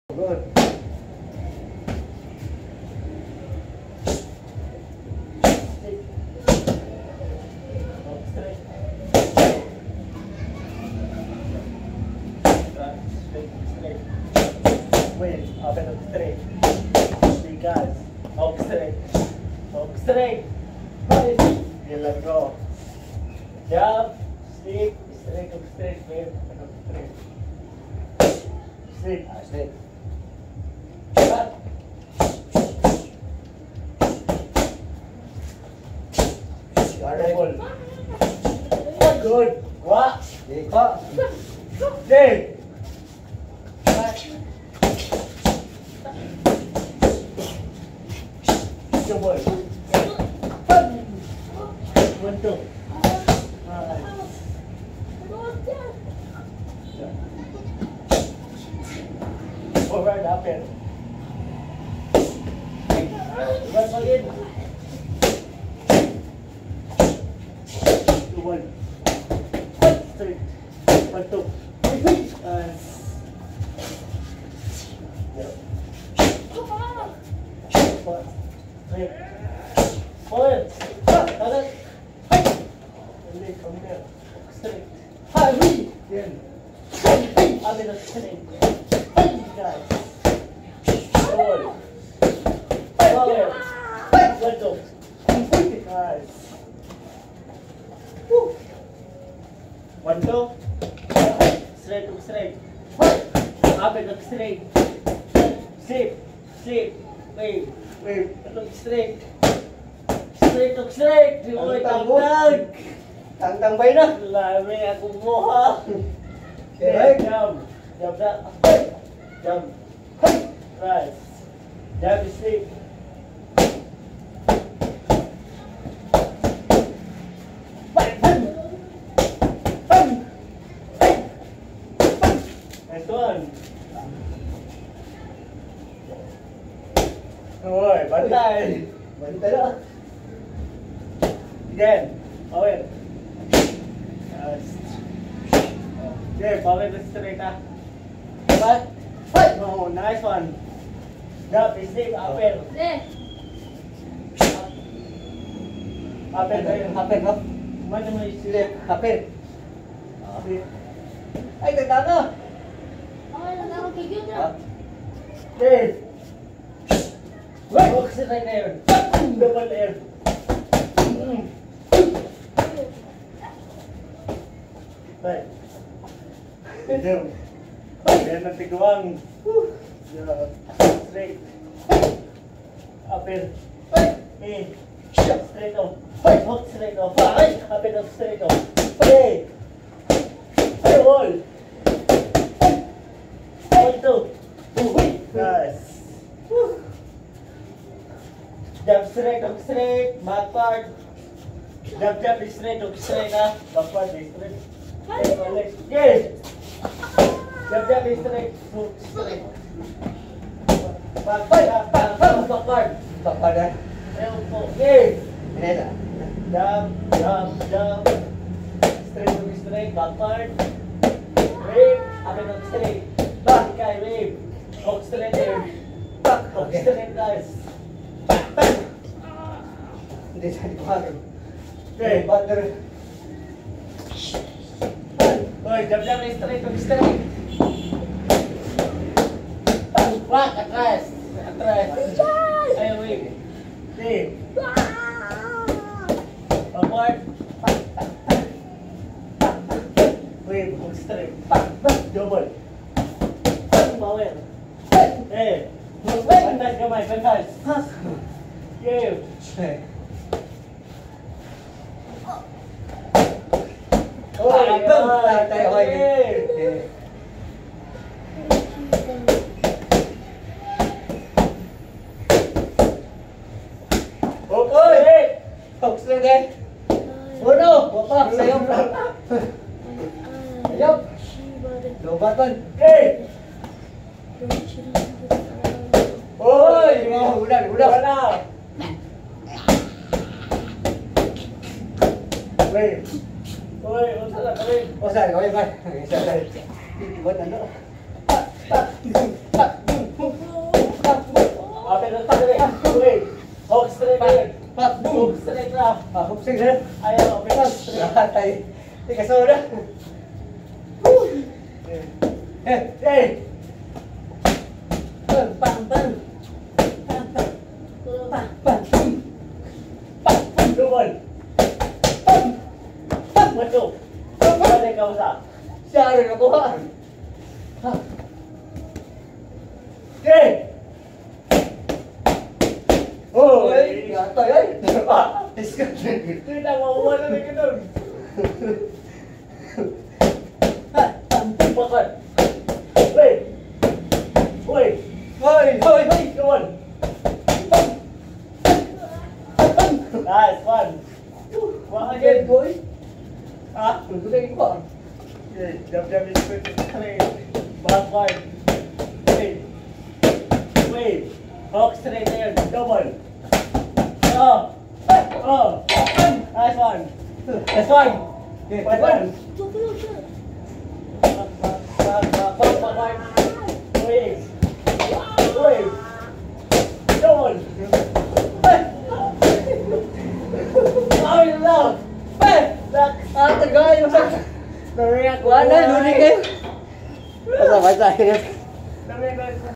Good. Wait, open up straight. Because, hook straight. Hook straight. You let go. Jump, sleep, straight, hook straight, wait, open up straight. Sleep. Straight. Cut. Double. Good. What? Day. Double. 1, 2. Forward, up and. Once again. 2, 1. Straight. 1, 2. Forward. Kanan. Hindi, come here. Straight. Hurry. Yan. Amin na straight. Guys. Forward. Forward. One, two. Nice. 1, 2. Straight, look straight. Amin, look straight. Sleep. Sleep. Wave. Wave. Look straight. Straight, look straight. Uy, tangtang. Tangtang ba yun na? Lami akong moha. Okay. Jump. Jump na. Jump. Rise. Jump, sleep. Nice one. Uy, bantay. Bantay na. Again. Power. Yes. Okay, power to straight ah. Diba? Oh, nice one. Jump, sleep, upper. Upper tayo. Hapin, no? Mana mo yung Sleep. Hapin. sleep? Ay, ganda na. Okay. Walk straight na yun. Double air. Right. Down. Ayan ang tiguang. Straight. Upper. Straight off. Hook straight off. Upper off straight off. Okay. Wall. 1, 2. Nice. Jump straight, hook straight. Backward. Jump, jump, straight, hook straight ah. Backward, straight. Yes. Jump, jump, straight, hook straight. Backward, backward. Backward na. Ayun po. Yes. Inesa. Jump, jump, jump. Straight, hook straight, backward. Wave, akin hook straight. Back, kay wave. Hook straight there. Back, hook straight guys. Hindi sa ipagin. Okay. Butter. Oy, jump, jump, straight, hook straight. Back, atras. Atras. Ayun, wave. Okay. Backward. Wave, hook straight. Double. Power. Eh. Bantas kamay, bantas. Give. Oh, tayo ay. Okay. Folks na din. Uno, wapak, sayop. Sayop. Lobatan. Okay. Oy, udah. Wala. Wait. Oy, unsa na kami? O saan, kawin ba? Isa tayo. Buat ano? Ah, hupsing na. Ayaw, okay lang. Lahat tayo. Ika soda. Eh. Bang, bang, bang. Bang, bang. Bang, bang. Pak! Double! Bang. Bang. Masuk! Balik ka sa. Siya rin ako ha. Ha. Okay! Oy, gatay ay. Ah! Discount. Kita mawawala na ka doon. Ha. Bang. Pakat! Wait! Wait! Hoy, hoy, hoy. Come on! Bang. Bang. Nice one! One Okay, again! boy. Ah! Tuloy ko. Okay, jump is quick. Back one. Wait! Wait! Hawk straight na yun. Double! Oh! Oh! Nice one! Nice one! Okay, One one! Back. Wait! Wait! Double! Ay, lang! Back! Ah, tagay mo sa. Nariyak! Wala, luni kayo. Basta, basta. Nariyak!